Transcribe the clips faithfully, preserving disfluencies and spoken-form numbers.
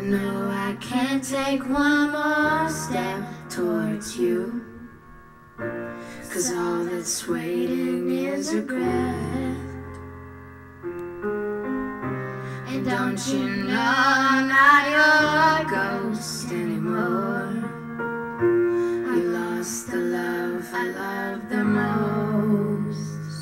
No, I can't take one more step towards you, 'cause all that's waiting is regret. And don't you know I'm not your ghost anymore? You lost the love I loved the most.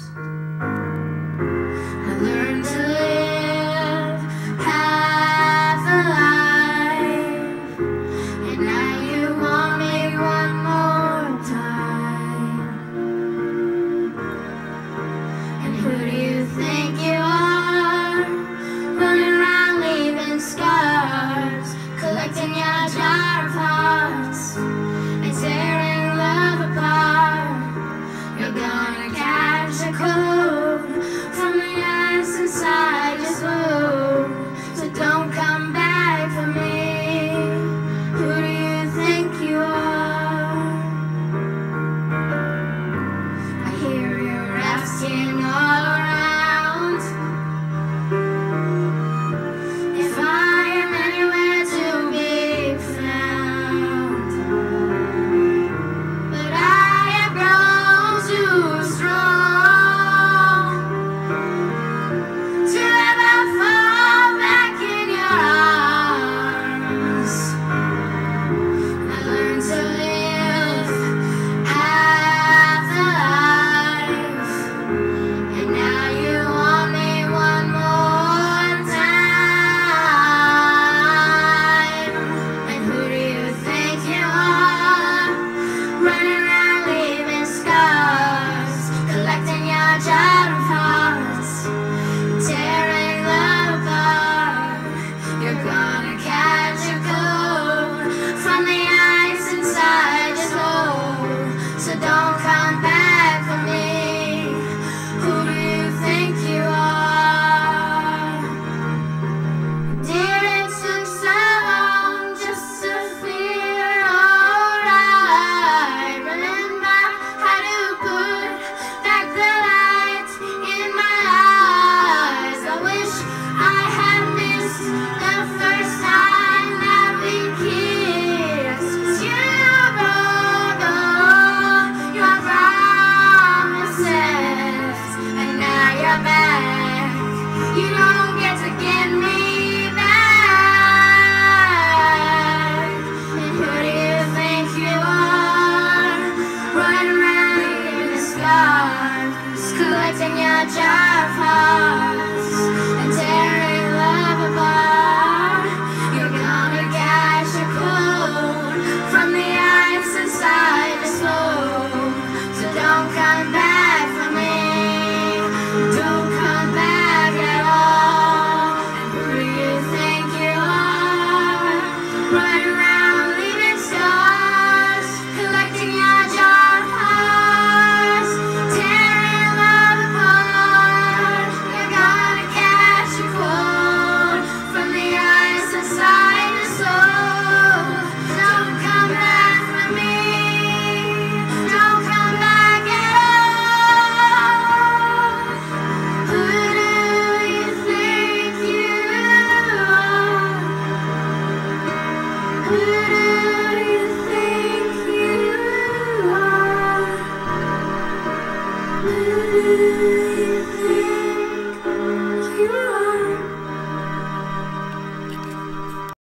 I learned to live half alive, and now you want me one more time. And who do you think you are, running around leaving scars, collecting your jar of hearts and tearing love apart? You're gonna catch a cold from the ice inside your soul, so don't come back for me. Who do you think you are? I hear you're asking all around if I am anywhere to be found, but I have grown too strong to ever fall back in your arms. I learned to live half alive, and now you want me one more time. And who do you think you are, running around leaving scars, collecting your jar of hearts, tearing love apart? You're gonna catch a cold from the ice inside your soul, so don't come back for me. Who do you think you are? Dear, it took so long just to feel alright. Remember how to put back the light in my eyes. I wish I had missed the first time that we kissed, 'cause you broke all your promises, and now you're back. You don't get to get me back. And who do you think you are, running around leaving scars, collecting your jar of hearts and tearing love apart? You're gonna catch a cold from the ice inside your soul, so don't come back for me. Don't come back at all. And who do you think you are, running around leaving scars, collecting your jar of hearts, tearing love apart? You're gonna catch a cold from the ice inside your soul. Don't come back for me. Don't come back at all. Who do you think you are? Who do